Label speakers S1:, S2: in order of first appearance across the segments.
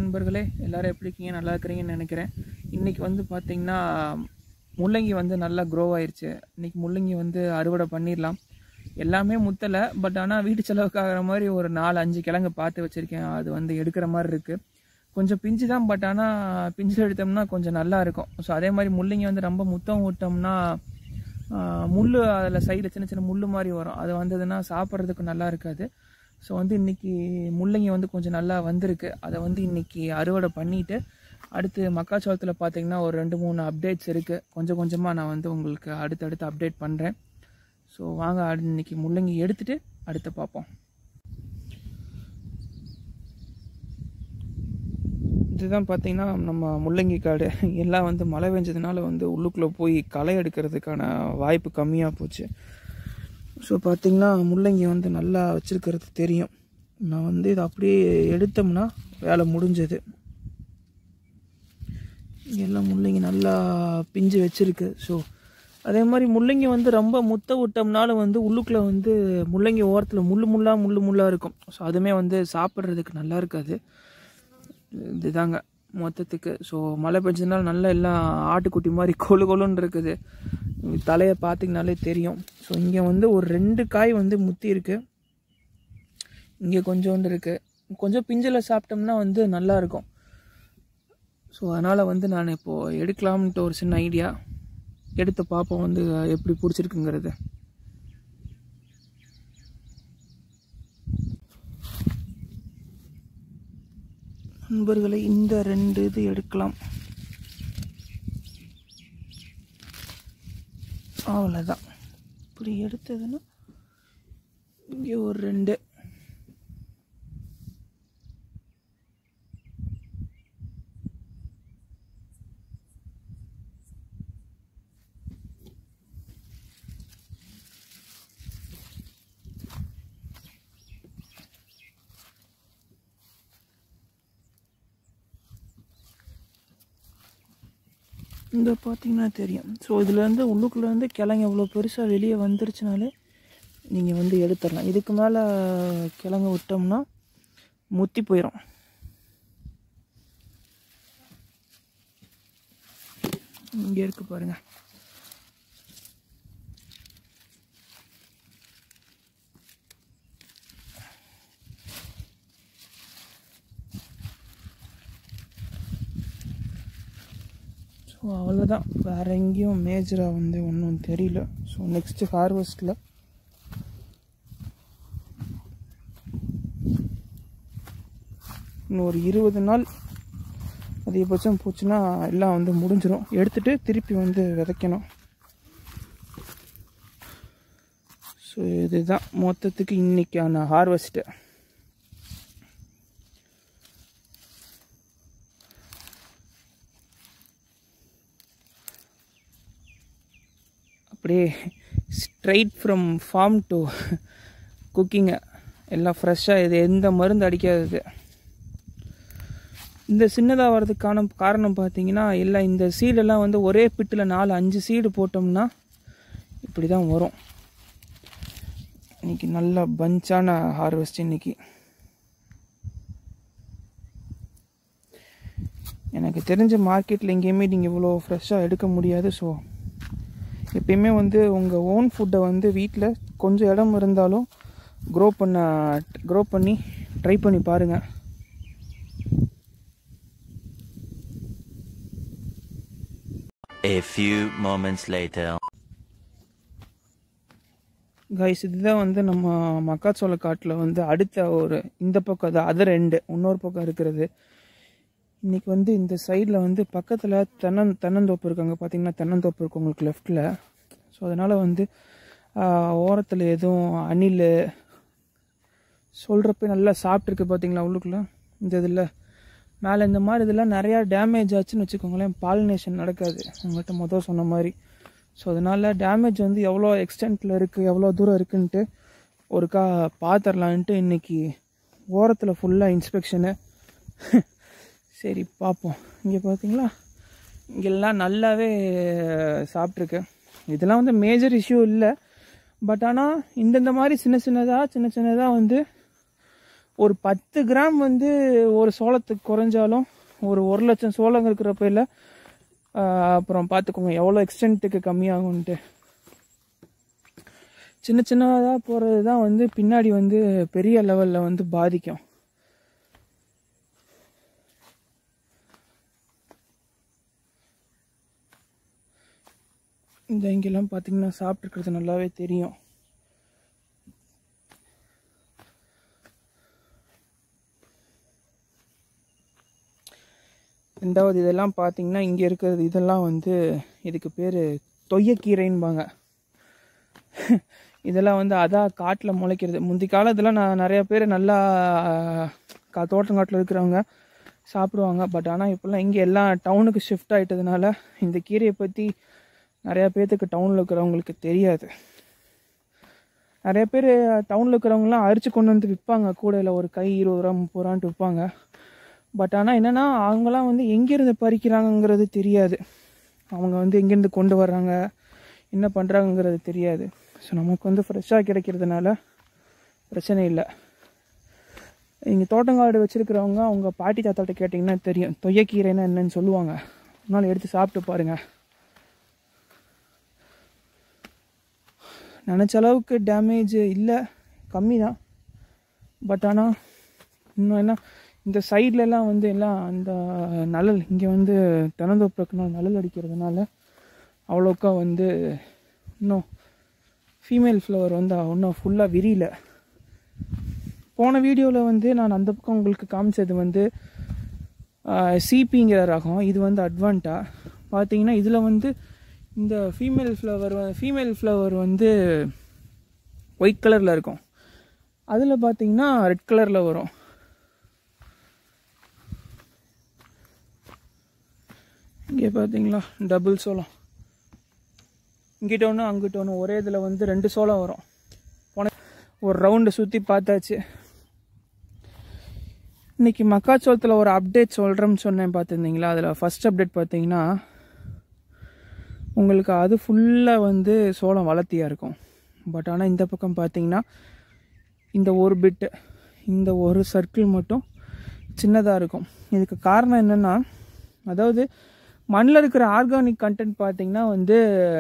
S1: நண்பர்களே, எல்லாரும் எப்படி இருக்கீங்க? நல்லா இருக்கிறீங்கன்னு நினைக்கிறேன். இன்றைக்கி வந்து பார்த்திங்கன்னா முள்ளங்கி வந்து நல்லா க்ரோ ஆயிடுச்சு. இன்றைக்கி முள்ளங்கி வந்து அறுவடை பண்ணிடலாம். எல்லாமே முத்தலை, பட் ஆனால் வீட்டு செலவுக்காகிற மாதிரி ஒரு 4-5 கிழங்கு பார்த்து வச்சுருக்கேன். அது வந்து எடுக்கிற மாதிரி இருக்குது. கொஞ்சம் பிஞ்சு தான், பட் ஆனால் பிஞ்சு எடுத்தோம்னா கொஞ்சம் நல்லா இருக்கும். ஸோ அதே மாதிரி முள்ளங்கி வந்து ரொம்ப முத்தம் விட்டோம்னா முள் அதில் சைடில் சின்ன சின்ன முள் மாதிரி வரும். அது வந்ததுன்னா சாப்பிட்றதுக்கு நல்லா இருக்காது. ஸோ வந்து இன்றைக்கி முள்ளங்கி வந்து கொஞ்சம் நல்லா வந்திருக்கு. அதை வந்து இன்றைக்கி அறுவடை பண்ணிவிட்டு அடுத்து மக்காச்சோளத்தில் பார்த்திங்கன்னா ஒரு 2-3 அப்டேட்ஸ் இருக்குது. கொஞ்சம் கொஞ்சமாக நான் வந்து உங்களுக்கு அடுத்தடுத்து அப்டேட் பண்ணுறேன். ஸோ வாங்க இன்றைக்கி முள்ளங்கி எடுத்துகிட்டு அடுத்து பார்ப்போம். இதுதான் பார்த்திங்கன்னா நம்ம முள்ளங்கி காடு. எல்லாம் வந்து மழை பெஞ்சதுனால வந்து உள்ளுக்குள்ளே போய் களை எடுக்கிறதுக்கான வாய்ப்பு கம்மியாக போச்சு. ஸோ பார்த்திங்கன்னா முள்ளங்கி வந்து நல்லா வச்சுருக்கிறது தெரியும். நான் வந்து இதை அப்படியே எடுத்தோம்னா வேலை முடிஞ்சது. எல்லாம் முள்ளங்கி நல்லா பிஞ்சு வச்சுருக்கு. ஸோ அதே மாதிரி முள்ளங்கி வந்து ரொம்ப முத்த விட்டோம்னாலும் வந்து உள்ளுக்குள்ளே வந்து முள்ளங்கி ஓரத்தில் முள்ளாக இருக்கும். ஸோ அதுவுமே வந்து சாப்பிட்றதுக்கு நல்லா இருக்காது. இதுதாங்க மொத்தத்துக்கு. ஸோ மழை பெஞ்சதுனால நல்லா எல்லாம் ஆட்டுக்குட்டி மாதிரி கொழுன்னு இருக்குது. தலையை பார்த்திங்கனாலே தெரியும். ஸோ இங்கே வந்து ஒரு 2 காய் வந்து முத்தி இருக்குது. இங்கே கொஞ்சோண்டு இருக்குது. கொஞ்சம் பிஞ்சில் சாப்பிட்டோம்னா வந்து நல்லாயிருக்கும். ஸோ அதனால் வந்து நான் இப்போது எடுக்கலாம்ன்ட்டு ஒரு சின்ன ஐடியா. எடுத்து பார்ப்போம் வந்து எப்படி பிடிச்சிருக்குங்கிறது. நண்பர்களை இந்த 2 இது எடுக்கலாம். அவ்வளோதான். இப்படி எடுத்ததுன்னா இங்கே ஒரு 2. இந்த பார்த்திங்கன்னா தெரியும். ஸோ இதுலேருந்து உள்ளுக்குள்ளேருந்து கிழங்கு எவ்வளோ பெருசாக வெளியே வந்துருச்சுனாலே நீங்கள் வந்து எடுத்துடலாம். இதுக்கு மேலே கிழங்கு விட்டோம்னா முத்தி போயிடும். இங்கே இருக்கு பாருங்கள். ஸோ அவ்வளோதான். வேறு எங்கேயும் மேஜராக வந்து ஒன்றும் தெரியல. ஸோ நெக்ஸ்ட்டு ஹார்வெஸ்ட்டில் இன்னும் ஒரு 20 நாள் அதிகபட்சம் போச்சுன்னா எல்லாம் வந்து முடிஞ்சிடும். எடுத்துகிட்டு திருப்பி வந்து விதைக்கணும். ஸோ இதுதான் மொத்தத்துக்கு இன்றைக்கான ஹார்வெஸ்ட்டு. அப்படியே straight from farm to cooking. எல்லாம் ஃப்ரெஷ்ஷாக. இது எந்த மருந்து அடிக்காதது. இந்த சின்னதாக வர்றதுக்கான காரணம் பார்த்திங்கன்னா எல்லாம் இந்த சீடெல்லாம் வந்து ஒரே பிட்டில் 4-5 சீடு போட்டோம்னா இப்படி தான் வரும். இன்றைக்கி நல்ல பஞ்சான ஹார்வெஸ்ட். இன்றைக்கி எனக்கு தெரிஞ்ச மார்க்கெட்டில் எங்கேயுமே நீங்கள் இவ்வளோ ஃப்ரெஷ்ஷாக எடுக்க முடியாது. ஸோ எப்பயுமே வந்து உங்கள் ஓன் ஃபுட்டை வந்து வீட்டில் கொஞ்சம் இடம் இருந்தாலும் க்ரோ பண்ணி ட்ரை பண்ணி பாருங்கள்.
S2: A few moments later.
S1: Guys, இதுதான் வந்து நம்ம மக்காச்சோள காட்டில் வந்து அடுத்த ஒரு இந்த பக்கம் அது அது 2 இன்னொரு பக்கம் இருக்கிறது. இன்றைக்கி வந்து இந்த சைடில் வந்து பக்கத்தில் தென்னந்தோப்பு இருக்காங்க. பார்த்திங்கன்னா தென்னந்தோப்பு இருக்குது உங்களுக்கு லெஃப்டில். ஸோ அதனால் வந்து ஓரத்தில் எதுவும் அணில் சொல்கிறப்ப நல்லா சாப்பிட்ருக்கு. பார்த்திங்களா உள்ளுக்குள்ளே இந்த இதில் மேலே இந்த மாதிரி இதெல்லாம் நிறையா டேமேஜ் ஆச்சுன்னு வச்சுக்கோங்களேன், பாலினேஷன் நடக்காது. உங்கள்கிட்ட மொதல் சொன்ன மாதிரி. ஸோ அதனால் டேமேஜ் வந்து எவ்வளோ எக்ஸ்டென்ட்டில் இருக்குது, எவ்வளோ தூரம் இருக்குன்ட்டு ஒருக்கா பார்த்துடலான்ட்டு இன்றைக்கி ஓரத்தில் ஃபுல்லாக இன்ஸ்பெக்ஷனு. சரி பார்ப்போம். இங்கே பார்த்திங்களா இங்கெல்லாம் நல்லாவே சாப்பிட்ருக்கு. இதெல்லாம் வந்து மேஜர் இஷ்யூ இல்லை. பட் ஆனால் இந்த மாதிரி சின்ன சின்னதாக வந்து ஒரு 10 கிராம் வந்து ஒரு சோளத்துக்கு குறைஞ்சாலும் ஒரு 1,00,000 சோளம் இருக்கிறப்ப இல்லை. அப்புறம் பார்த்துக்கோங்க எவ்வளோ எக்ஸ்டென்ட்டுக்கு கம்மியாகும்ன்ட்டு. சின்ன சின்னதாக போகிறது தான் வந்து பின்னாடி வந்து பெரிய லெவலில் வந்து பாதிக்கும். இந்த இங்கெல்லாம் பார்த்தீங்கன்னா சாப்பிட்ருக்கிறது நல்லாவே தெரியும். ரெண்டாவது இதெல்லாம் பார்த்தீங்கன்னா இங்கே இருக்கிறது இதெல்லாம் வந்து இதுக்கு பேர் தொய்யக்கீரைன்பாங்க. இதெல்லாம் வந்து அதான் காட்டில் முளைக்கிறது. முந்தி காலத்தில் நான் நிறையா பேர் நல்லா தோட்டங்காட்டில் இருக்கிறவங்க சாப்பிடுவாங்க. பட் ஆனால் இப்போல்லாம் இங்கே எல்லாம் டவுனுக்கு ஷிஃப்ட் ஆகிட்டதுனால இந்த கீரையை பற்றி நிறையா பேர்த்துக்கு டவுனில் இருக்கிறவங்களுக்கு தெரியாது. நிறைய பேர் டவுனில் இருக்கிறவங்களாம் அரிச்சு கொண்டு வந்து விற்பாங்க. கூடையில் ஒரு கை 20 ரூபா 30 ரூபான்ட்டு விற்பாங்க. பட் ஆனால் என்னென்னா அவங்களாம் வந்து எங்கேருந்து பறிக்கிறாங்கங்கிறது தெரியாது. அவங்க வந்து எங்கேருந்து கொண்டு வர்றாங்க, என்ன பண்ணுறாங்கங்கிறது தெரியாது. ஸோ நமக்கு வந்து ஃப்ரெஷ்ஷாக கிடைக்கிறதுனால பிரச்சனை இல்லை. இங்கே தோட்டங்காடு வச்சுருக்கிறவங்க அவங்க பாட்டி தாத்தாட்ட கேட்டிங்கன்னா தெரியும் தொய்யக்கீரைன்னா என்னன்னு சொல்லுவாங்க. ஒரு நாள் எடுத்து சாப்பிட்டு பாருங்கள். நினச்ச அளவுக்கு டேமேஜ் இல்லை, கம்மி தான். பட் ஆனால் இன்னும் என்ன இந்த சைட்லலாம் வந்து எல்லாம் அந்த நிழல் இங்கே வந்து திறந்தோப்புக்குனால் நிழல் அடிக்கிறதுனால அவ்வளோக்கா வந்து இன்னும் ஃபீமேல் ஃப்ளவர் வந்து இன்னும் ஃபுல்லாக விரியல. போன வீடியோவில் வந்து நான் அந்த பக்கம் உங்களுக்கு காமிச்சது வந்து சிபிங்கிற ரகம். இது வந்து அட்வான்டா பார்த்தீங்கன்னா இதில் வந்து இந்த ஃபீமேல் ஃப்ளவர் வந்து ஒயிட் கலரில் இருக்கும். அதில் பார்த்தீங்கன்னா ரெட் கலரில் வரும். இங்கே பார்த்தீங்களா டபுள் சோளம், இங்கிட்ட ஒன்று அங்கிட்ட ஒன்று, ஒரே இதில் வந்து 2 சோளம் வரும். போன ஒரு ரவுண்டு சுற்றி பார்த்தாச்சு. இன்றைக்கி மக்காச்சோளத்தில் ஒரு அப்டேட் சொல்கிறேன்னு சொன்னேன் பார்த்துருந்தீங்களா? அதில் ஃபஸ்ட் அப்டேட் பார்த்தீங்கன்னா உங்களுக்கு அது ஃபுல்லாக வந்து சோளம் வளர்த்தியாக இருக்கும். பட் ஆனால் இந்த பக்கம் பார்த்தீங்கன்னா இந்த ஒரு பிட்டு, இந்த ஒரு சர்க்கிள் மட்டும் சின்னதாக இருக்கும். இதுக்கு காரணம் என்னென்னா, அதாவது மண்ணில் இருக்கிற ஆர்கானிக் கண்டென்ட் பார்த்திங்கன்னா வந்து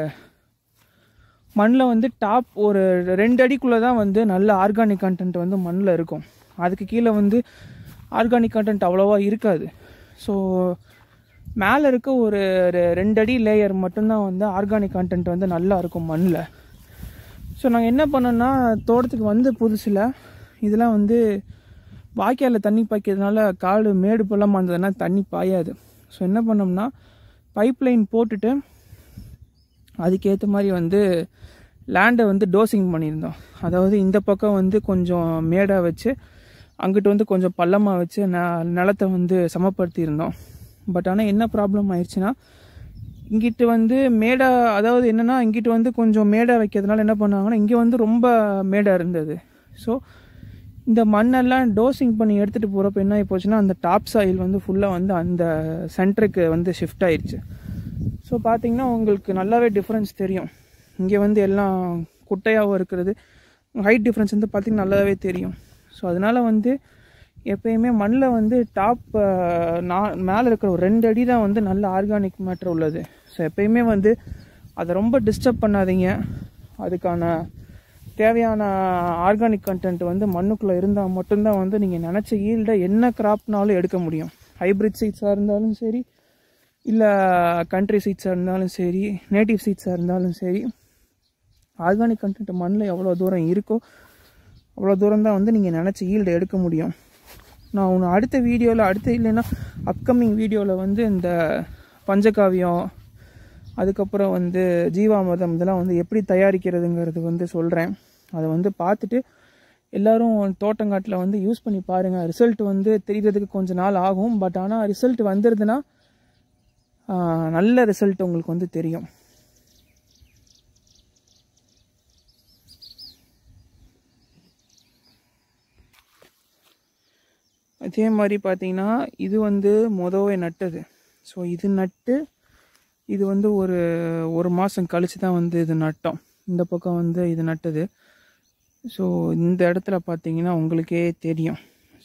S1: மண்ணில் வந்து டாப் ஒரு 2 அடிக்குள்ளே தான் வந்து நல்ல ஆர்கானிக் கண்டென்ட் வந்து மண்ணில் இருக்கும். அதுக்கு கீழே வந்து ஆர்கானிக் கண்டென்ட் அவ்வளோவா இருக்காது. ஸோ மேலே இருக்க ஒரு 2 அடி லேயர் மட்டும்தான் வந்து ஆர்கானிக் கண்டென்ட் வந்து நல்லா இருக்கும் மண்ணில். ஸோ நாங்கள் என்ன பண்ணோன்னா, தோட்டத்துக்கு வந்து புதுசில் இதெல்லாம் வந்து வாய்க்காலில் தண்ணி பாய்க்கிறதுனால காடு மேடு பள்ளமாக இருந்ததுன்னா தண்ணி பாயாது. ஸோ என்ன பண்ணோம்னா பைப்லைன் போட்டுட்டு அதுக்கேற்ற மாதிரி வந்து லேண்டை வந்து டோசிங் பண்ணியிருந்தோம். அதாவது இந்த பக்கம் வந்து கொஞ்சம் மேடாக வச்சு அங்கிட்டு வந்து கொஞ்சம் பள்ளமாக வச்சு நிலத்தை வந்து சமப்படுத்தியிருந்தோம். பட் ஆனால் என்ன ப்ராப்ளம் ஆயிடுச்சுன்னா, இங்கிட்டு வந்து மேடாக, அதாவது என்னென்னா இங்கிட்டு வந்து கொஞ்சம் மேடாக வைக்கிறதுனால என்ன பண்ணாங்கன்னா இங்கே வந்து ரொம்ப மேடாக இருந்தது. ஸோ இந்த மண்ணெல்லாம் டோசிங் பண்ணி எடுத்துகிட்டு போகிறப்ப என்ன ஆகி போச்சுன்னா அந்த டாப் சாயில் வந்து ஃபுல்லாக வந்து அந்த சென்டருக்கு வந்து ஷிஃப்ட் ஆயிடுச்சு. ஸோ பார்த்திங்கன்னா உங்களுக்கு நல்லாவே டிஃப்ரென்ஸ் தெரியும். இங்கே வந்து எல்லாம் குட்டையாகவும் இருக்கிறது, ஹைட் டிஃப்ரென்ஸ் வந்து பார்த்திங்கன்னா நல்லாவே தெரியும். ஸோ அதனால் வந்து எப்பயுமே மண்ணில் வந்து மேலே இருக்கிற ஒரு 2 அடி தான் வந்து நல்ல ஆர்கானிக் மேட்டர் உள்ளது. ஸோ எப்பயுமே வந்து அதை ரொம்ப டிஸ்டர்ப் பண்ணாதீங்க. அதுக்கான தேவையான ஆர்கானிக் கண்டென்ட் வந்து மண்ணுக்குள்ளே இருந்தால் மட்டும்தான் வந்து நீங்கள் நினச்ச ஈல்டை என்ன கிராப்னாலும் எடுக்க முடியும். ஹைப்ரிட் சீட்ஸாக இருந்தாலும் சரி, இல்லை கண்ட்ரி சீட்ஸாக இருந்தாலும் சரி, நேட்டிவ் சீட்ஸாக இருந்தாலும் சரி, ஆர்கானிக் கண்டென்ட் மண்ணில் எவ்வளோ தூரம் இருக்கோ அவ்வளோ தூரம் தான் வந்து நீங்கள் நினச்ச ஈல்டை எடுக்க முடியும். நான் ஒன்று அடுத்த வீடியோவில் இல்லைன்னா அப்கமிங் வீடியோவில் வந்து இந்த பஞ்சகாவியம், அதுக்கப்புறம் வந்து ஜீவாமிர்தம் இதெல்லாம் வந்து எப்படி தயாரிக்கிறதுங்கிறது வந்து சொல்கிறேன். அதை வந்து பார்த்துட்டு எல்லோரும் தோட்டங்காட்டில் வந்து யூஸ் பண்ணி பாருங்கள். ரிசல்ட் வந்து தெரியறதுக்கு கொஞ்சம் நாள் ஆகும். பட் ஆனால் ரிசல்ட் வந்துடுதுன்னா நல்ல ரிசல்ட் உங்களுக்கு வந்து தெரியும். அதே மாதிரி பார்த்தீங்கன்னா இது வந்து மொதவே நட்டது. ஸோ இது நட்டு இது வந்து ஒரு மாதம் கழித்து தான் வந்து இது நட்டோம். இந்த பக்கம் வந்து இது நட்டது. ஸோ இந்த இடத்துல பார்த்தீங்கன்னா உங்களுக்கே தெரியும்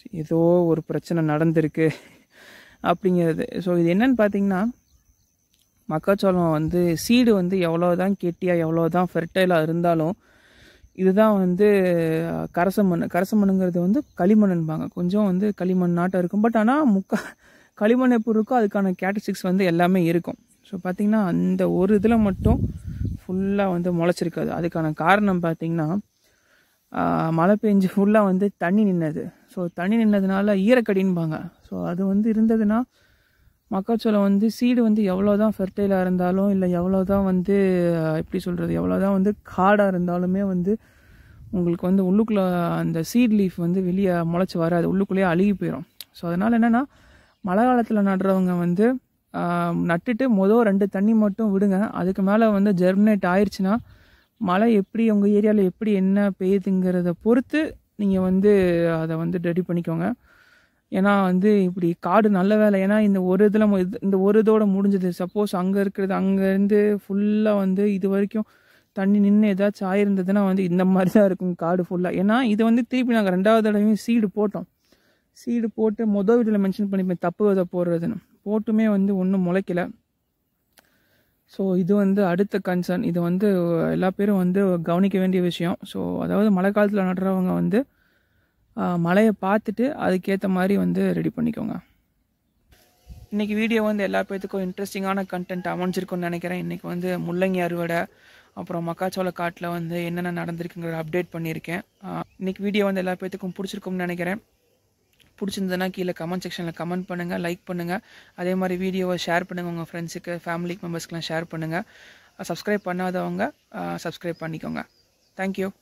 S1: ஏதோ ஒரு பிரச்சனை நடந்திருக்கு அப்படிங்கிறது. ஸோ இது என்னன்னு பார்த்தீங்கன்னா, மக்காச்சோளம் வந்து சீடு வந்து எவ்வளோ தான் கெட்டியாக எவ்வளோ தான் ஃபெர்டைலாக இருந்தாலும் இதுதான் வந்து கரசமண்ணுங்கிறது வந்து களிமண்ணுன்பாங்க. கொஞ்சம் வந்து களிமண் நாட்டம் இருக்கும். பட் ஆனால் களிமண் எப்படி இருக்கோ அதுக்கான கேரக்டரிஸ்டிக்ஸ் வந்து எல்லாமே இருக்கும். ஸோ பார்த்திங்கன்னா அந்த ஒரு இதில் மட்டும் ஃபுல்லாக வந்து முளைச்சிருக்காது. அதுக்கான காரணம் பார்த்திங்கன்னா, மழை பெஞ்சு ஃபுல்லாக வந்து தண்ணி நின்னது. ஸோ தண்ணி நின்னதுனால ஈரக்கடின்பாங்க. ஸோ அது வந்து இருந்ததுன்னா மக்காச்சோளம் வந்து சீடு வந்து எவ்வளோ தான் ஃபெர்டைலாக இருந்தாலும் இல்லை எவ்வளோ தான் வந்து எப்படி சொல்கிறது எவ்வளோ தான் வந்து காடாக இருந்தாலுமே வந்து உங்களுக்கு வந்து உள்ளுக்குள்ளே அந்த சீட் லீஃப் வந்து வெளியே முளைச்சி வராது, உள்ளுக்குள்ளேயே அழுகி போயிடும். ஸோ அதனால் என்னென்னா மழை காலத்தில் நடுறவங்க வந்து நட்டுட்டு மொதல் 2 தண்ணி மட்டும் விடுங்க. அதுக்கு மேலே வந்து ஜெர்மினேட் ஆயிடுச்சுன்னா மழை எப்படி உங்கள் ஏரியாவில் எப்படி என்ன பெய்யுதுங்கிறத பொறுத்து நீங்கள் வந்து அதை வந்து ரெடி பண்ணிக்கோங்க. ஏன்னா வந்து இப்படி காடு நல்ல வேலை. ஏன்னா இந்த ஒரு இதில் இந்த ஒரு இதோட முடிஞ்சது. சப்போஸ் அங்கே இருக்கிறது அங்கேருந்து ஃபுல்லாக வந்து இது வரைக்கும் தண்ணி நின்று ஏதாச்சும் ஆயிருந்ததுன்னா வந்து இந்த மாதிரி தான் இருக்கும் காடு ஃபுல்லாக. ஏன்னா இது வந்து திருப்பி நாங்கள் 2வது தடவையும் சீடு போட்டோம். சீடு போட்டு மொதல் வீட்டில் மென்ஷன் பண்ணிப்பேன் தப்பு விதை போடுறதுன்னு, போட்டுமே வந்து ஒன்றும் முளைக்கல. ஸோ இது வந்து அடுத்த கன்சர்ன். இது வந்து எல்லா பேரும் வந்து கவனிக்க வேண்டிய விஷயம். ஸோ அதாவது மழை காலத்தில் நடுறவங்க வந்து மழையை பார்த்துட்டு அதுக்கேற்ற மாதிரி வந்து ரெடி பண்ணிக்கோங்க. இன்றைக்கி வீடியோ வந்து எல்லா பேர்த்துக்கும் இன்ட்ரெஸ்டிங்கான கண்டென்ட் அமைஞ்சிருக்குன்னு நினைக்கிறேன். இன்றைக்கி வந்து முள்ளங்கி அறுவடை, அப்புறம் மக்காச்சோள காட்டில் வந்து என்னென்ன நடந்திருக்குங்கிற அப்டேட் பண்ணியிருக்கேன். இன்றைக்கி வீடியோ வந்து எல்லா பேர்த்துக்கும் பிடிச்சிருக்கும்னு நினைக்கிறேன். பிடிச்சிருந்ததுன்னா கீழே கமெண்ட் செக்ஷனில் கமெண்ட் பண்ணுங்கள், லைக் பண்ணுங்கள். அதே மாதிரி வீடியோவை ஷேர் பண்ணுங்கள், உங்கள் ஃப்ரெண்ட்ஸுக்கு ஃபேமிலி மெம்பர்ஸ்க்கெலாம் ஷேர் பண்ணுங்கள். சப்ஸ்கிரைப் பண்ணாதவங்க சப்ஸ்கிரைப் பண்ணிக்கோங்க. தேங்க்யூ.